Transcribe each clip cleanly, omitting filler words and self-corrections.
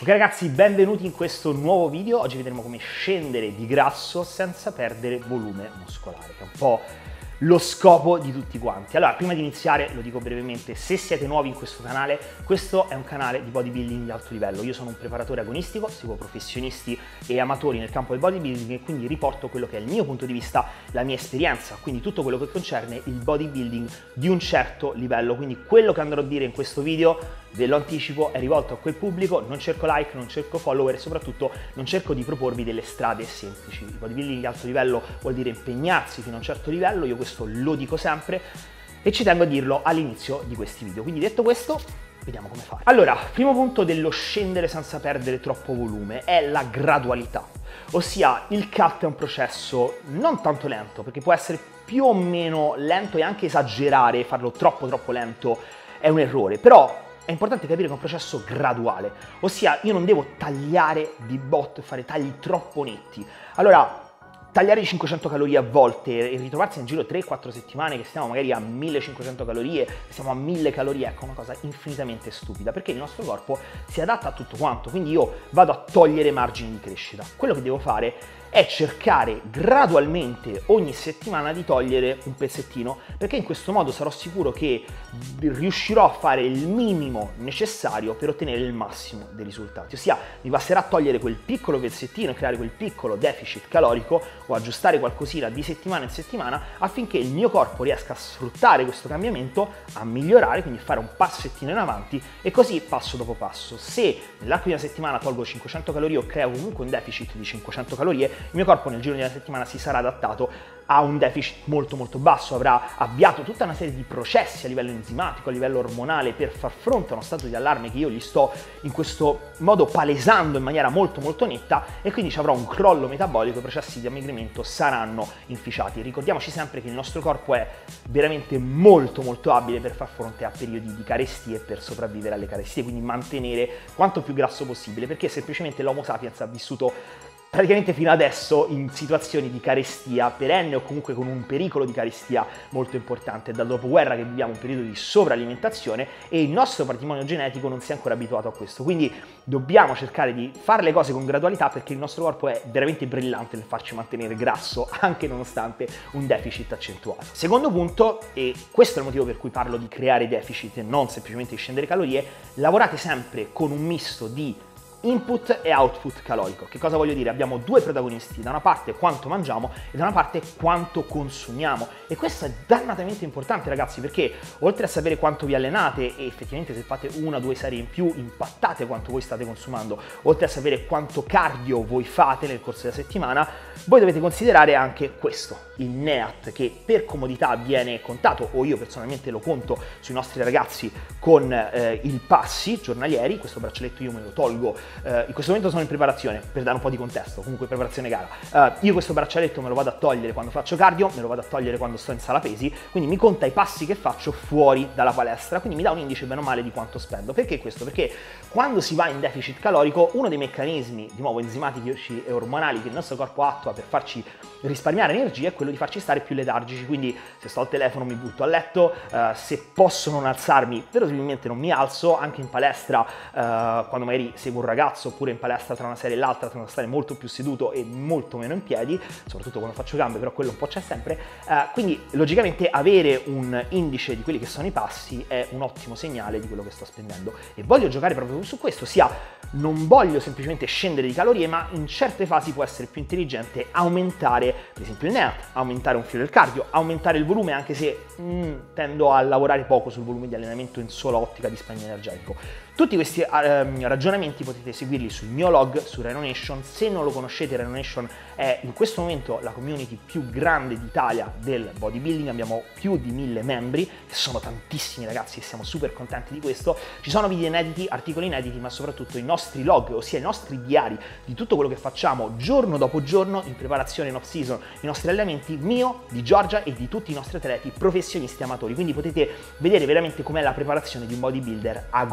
Ok ragazzi, benvenuti in questo nuovo video. Oggi vedremo come scendere di grasso senza perdere volume muscolare, che è un po' lo scopo di tutti quanti. Allora, prima di iniziare, lo dico brevemente, se siete nuovi in questo canale, questo è un canale di bodybuilding di alto livello. Io sono un preparatore agonistico, seguo professionisti e amatori nel campo del bodybuilding e quindi riporto quello che è il mio punto di vista, la mia esperienza, quindi tutto quello che concerne il bodybuilding di un certo livello. Quindi quello che andrò a dire in questo video, ve lo anticipo, è rivolto a quel pubblico, non cerco like, non cerco follower e soprattutto non cerco di proporvi delle strade semplici. Il bodybuilding di alto livello vuol dire impegnarsi fino a un certo livello, io questo lo dico sempre e ci tengo a dirlo all'inizio di questi video. Quindi detto questo, vediamo come fare. Allora, primo punto dello scendere senza perdere troppo volume è la gradualità, ossia il cut è un processo non tanto lento, perché può essere più o meno lento e anche esagerare, farlo troppo lento è un errore, però è importante capire che è un processo graduale, ossia io non devo tagliare di botto e fare tagli troppo netti. Allora, tagliare di 500 calorie a volte e ritrovarsi nel giro 3-4 settimane che stiamo magari a 1500 calorie, che siamo a 1000 calorie, ecco, una cosa infinitamente stupida, perché il nostro corpo si adatta a tutto quanto, quindi io vado a togliere margini di crescita. Quello che devo fare è cercare gradualmente ogni settimana di togliere un pezzettino, perché in questo modo sarò sicuro che riuscirò a fare il minimo necessario per ottenere il massimo dei risultati. Ossia, mi basterà togliere quel piccolo pezzettino e creare quel piccolo deficit calorico o aggiustare qualcosina di settimana in settimana affinché il mio corpo riesca a sfruttare questo cambiamento, a migliorare, quindi fare un passettino in avanti e così passo dopo passo. Se nell'arco di una settimana tolgo 500 calorie o creo comunque un deficit di 500 calorie, il mio corpo nel giro di una settimana si sarà adattato a un deficit molto basso, avrà avviato tutta una serie di processi a livello enzimatico, a livello ormonale per far fronte a uno stato di allarme che io gli sto in questo modo palesando in maniera molto netta e quindi ci avrò un crollo metabolico, i processi di ammigrimento saranno inficiati. Ricordiamoci sempre che il nostro corpo è veramente molto abile per far fronte a periodi di carestie e per sopravvivere alle carestie, quindi mantenere quanto più grasso possibile, perché semplicemente l'Homo sapiens ha vissuto praticamente fino adesso in situazioni di carestia perenne o comunque con un pericolo di carestia molto importante. Dal dopoguerra che viviamo un periodo di sovralimentazione e il nostro patrimonio genetico non si è ancora abituato a questo, quindi dobbiamo cercare di fare le cose con gradualità perché il nostro corpo è veramente brillante nel farci mantenere grasso anche nonostante un deficit accentuato. Secondo punto, e questo è il motivo per cui parlo di creare deficit e non semplicemente di scendere calorie, lavorate sempre con un misto di input e output calorico. Che cosa voglio dire? Abbiamo due protagonisti, da una parte quanto mangiamo e da una parte quanto consumiamo, e questo è dannatamente importante ragazzi, perché oltre a sapere quanto vi allenate e effettivamente se fate una o due serie in più impattate quanto voi state consumando, oltre a sapere quanto cardio voi fate nel corso della settimana, voi dovete considerare anche questo, il NEAT, che per comodità viene contato, o io personalmente lo conto sui nostri ragazzi con i passi giornalieri. Questo braccialetto io me lo tolgo, in questo momento sono in preparazione, per dare un po' di contesto, comunque preparazione gara. Io questo braccialetto me lo vado a togliere quando faccio cardio, me lo vado a togliere quando sto in sala pesi, quindi mi conta i passi che faccio fuori dalla palestra, quindi mi dà un indice bene o male di quanto spendo. Perché questo? Perché quando si va in deficit calorico, uno dei meccanismi, di nuovo enzimatici e ormonali, che il nostro corpo attua per farci risparmiare energia è quello di farci stare più letargici, quindi se sto al telefono mi butto a letto, se posso non alzarmi verosimilmente non mi alzo, anche in palestra quando magari seguo un ragazzo oppure in palestra tra una serie e l'altra tendo a stare molto più seduto e molto meno in piedi, soprattutto quando faccio gambe, però quello un po' c'è sempre, quindi logicamente avere un indice di quelli che sono i passi è un ottimo segnale di quello che sto spendendo e voglio giocare proprio su questo, ossia non voglio semplicemente scendere di calorie, ma in certe fasi può essere più intelligente aumentare per esempio il NEAT, aumentare un filo del cardio, aumentare il volume, anche se tendo a lavorare poco sul volume di allenamento in sola ottica di spegno energetico. Tutti questi ragionamenti potete seguirli sul mio blog, su Rhino Nation. Se non lo conoscete, Rhino Nation è in questo momento la community più grande d'Italia del bodybuilding, abbiamo più di 1000 membri, che sono tantissimi ragazzi e siamo super contenti di questo. Ci sono video inediti, articoli inediti, ma soprattutto i nostri log, ossia i nostri diari di tutto quello che facciamo giorno dopo giorno in preparazione in off-season, i nostri allenamenti, mio, di Giorgia e di tutti i nostri atleti professionisti amatori, quindi potete vedere veramente com'è la preparazione di un bodybuilder agonista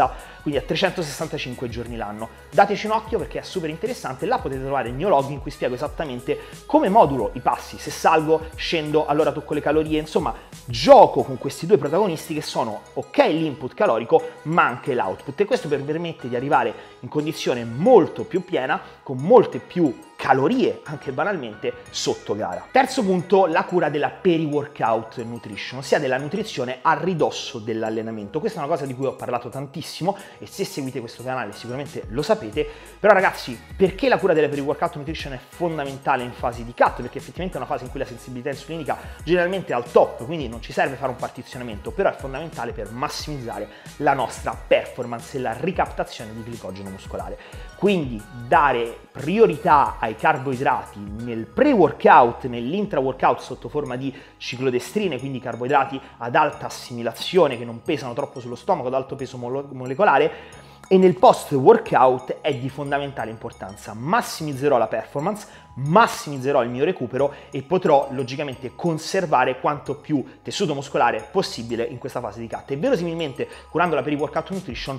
pausa, quindi a 365 giorni l'anno. Dateci un occhio perché è super interessante, là potete trovare il mio log in cui spiego esattamente come modulo i passi, se salgo, scendo, allora tocco le calorie, insomma gioco con questi due protagonisti che sono ok l'input calorico ma anche l'output, e questo per permette di arrivare in condizione molto più piena, con molte più calorie, anche banalmente, sotto gara. Terzo punto, la cura della peri-workout nutrition, ossia della nutrizione a ridosso dell'allenamento. Questa è una cosa di cui ho parlato tantissimo e se seguite questo canale sicuramente lo sapete, però ragazzi, perché la cura della peri-workout nutrition è fondamentale in fase di cut? Perché effettivamente è una fase in cui la sensibilità insulinica generalmente è al top, quindi non ci serve fare un partizionamento, però è fondamentale per massimizzare la nostra performance e la ricaptazione di glicogeno muscolare. Quindi dare priorità ai carboidrati nel pre-workout, nell'intra-workout sotto forma di ciclodestrine, quindi carboidrati ad alta assimilazione che non pesano troppo sullo stomaco, ad alto peso molecolare, e nel post-workout è di fondamentale importanza. Massimizzerò la performance, massimizzerò il mio recupero e potrò logicamente conservare quanto più tessuto muscolare possibile in questa fase di cut. E verosimilmente, curando la peri-workout nutrition,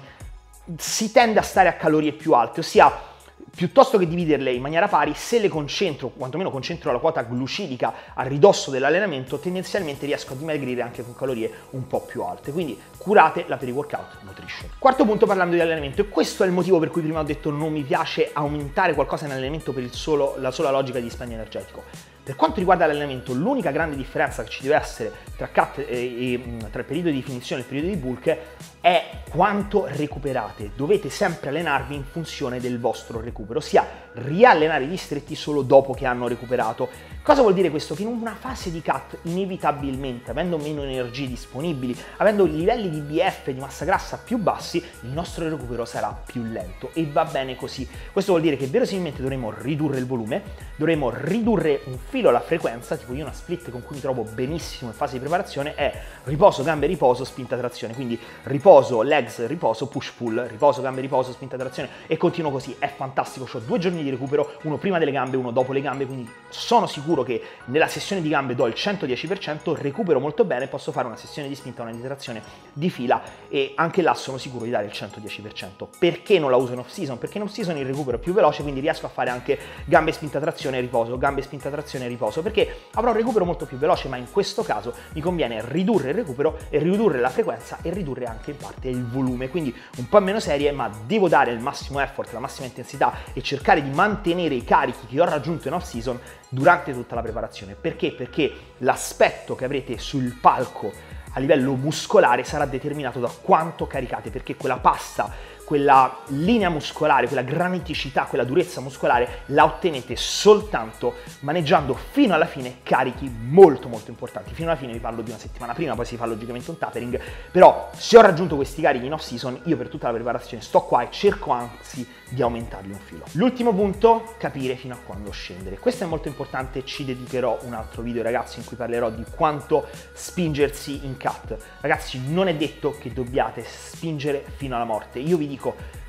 si tende a stare a calorie più alte, ossia piuttosto che dividerle in maniera pari, se le concentro, quantomeno concentro la quota glucidica a ridosso dell'allenamento, tendenzialmente riesco a dimagrire anche con calorie un po' più alte. Quindi curate la peri-workout nutrition. Quarto punto, parlando di allenamento, e questo è il motivo per cui prima ho detto non mi piace aumentare qualcosa in allenamento per la sola logica di dispendio energetico. Per quanto riguarda l'allenamento, l'unica grande differenza che ci deve essere tra cut tra il periodo di definizione e il periodo di bulk è quanto recuperate. Dovete sempre allenarvi in funzione del vostro recupero, ossia riallenare gli stretti solo dopo che hanno recuperato. Cosa vuol dire questo? Che in una fase di cut, inevitabilmente, avendo meno energie disponibili, avendo livelli di BF, di massa grassa più bassi, il nostro recupero sarà più lento e va bene così. Questo vuol dire che verosimilmente dovremo ridurre il volume, dovremo ridurre un filo alla frequenza, tipo io una split con cui mi trovo benissimo in fase di preparazione è riposo, gambe, riposo, spinta, trazione, quindi riposo, legs, riposo, push pull, riposo, gambe, riposo, spinta, trazione e continuo così, è fantastico, ho 2 giorni di recupero, uno prima delle gambe, uno dopo le gambe, quindi sono sicuro che nella sessione di gambe do il 110%, recupero molto bene, posso fare una sessione di spinta, una di trazione di fila e anche là sono sicuro di dare il 110%. Perché non la uso in off season? Perché in off season il recupero è più veloce, quindi riesco a fare anche gambe, spinta, trazione, riposo, gambe, spinta, trazione, riposo, perché avrò un recupero molto più veloce, ma in questo caso mi conviene ridurre il recupero e ridurre la frequenza e ridurre anche in parte il volume, quindi un po' meno serie, ma devo dare il massimo effort, la massima intensità e cercare di mantenere i carichi che ho raggiunto in off season durante tutta la preparazione. Perché? Perché l'aspetto che avrete sul palco a livello muscolare sarà determinato da quanto caricate, perché quella pasta, quella linea muscolare, quella graniticità, quella durezza muscolare la ottenete soltanto maneggiando fino alla fine carichi molto importanti. Fino alla fine vi parlo di una settimana prima, poi si fa logicamente un tapering, però se ho raggiunto questi carichi in off season, io per tutta la preparazione sto qua e cerco anzi di aumentarli un filo. L'ultimo punto, capire fino a quando scendere. Questo è molto importante, ci dedicherò un altro video ragazzi in cui parlerò di quanto spingersi in cut. Ragazzi, non è detto che dobbiate spingere fino alla morte. Io vi dico,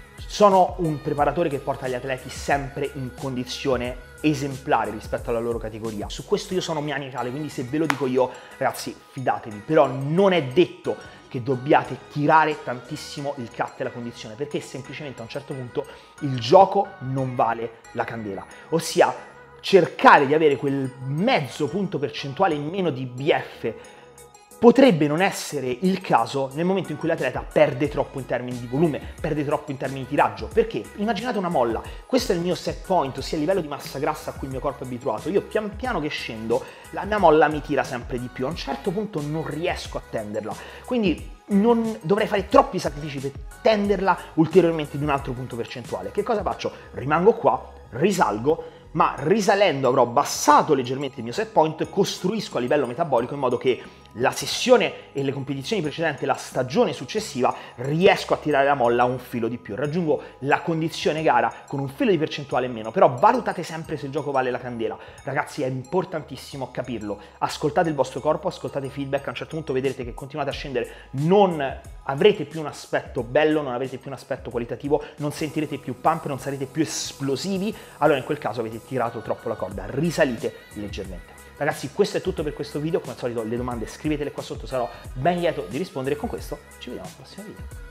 sono un preparatore che porta gli atleti sempre in condizione esemplare rispetto alla loro categoria. Su questo io sono maniacale, quindi se ve lo dico io, ragazzi, fidatevi. Però non è detto che dobbiate tirare tantissimo il cut e la condizione, perché semplicemente a un certo punto il gioco non vale la candela. Ossia, cercare di avere quel mezzo punto percentuale in meno di BF potrebbe non essere il caso nel momento in cui l'atleta perde troppo in termini di volume, perde troppo in termini di tiraggio. Perché? Immaginate una molla, questo è il mio set point, ossia il livello di massa grassa a cui il mio corpo è abituato. Io pian piano che scendo, la mia molla mi tira sempre di più, a un certo punto non riesco a tenderla, quindi non dovrei fare troppi sacrifici per tenderla ulteriormente di un altro punto percentuale. Che cosa faccio? Rimango qua, risalgo, ma risalendo avrò abbassato leggermente il mio set point, costruisco a livello metabolico in modo che la sessione e le competizioni precedenti, la stagione successiva, riesco a tirare la molla un filo di più, raggiungo la condizione gara con un filo di percentuale in meno. Però valutate sempre se il gioco vale la candela. Ragazzi, è importantissimo capirlo, ascoltate il vostro corpo, ascoltate i feedback, a un certo punto vedrete che continuate a scendere, non avrete più un aspetto bello, non avrete più un aspetto qualitativo, non sentirete più pump, non sarete più esplosivi, allora in quel caso avete tirato troppo la corda, risalite leggermente. Ragazzi, questo è tutto per questo video, come al solito le domande scrivetele qua sotto, sarò ben lieto di rispondere e con questo ci vediamo al prossimo video.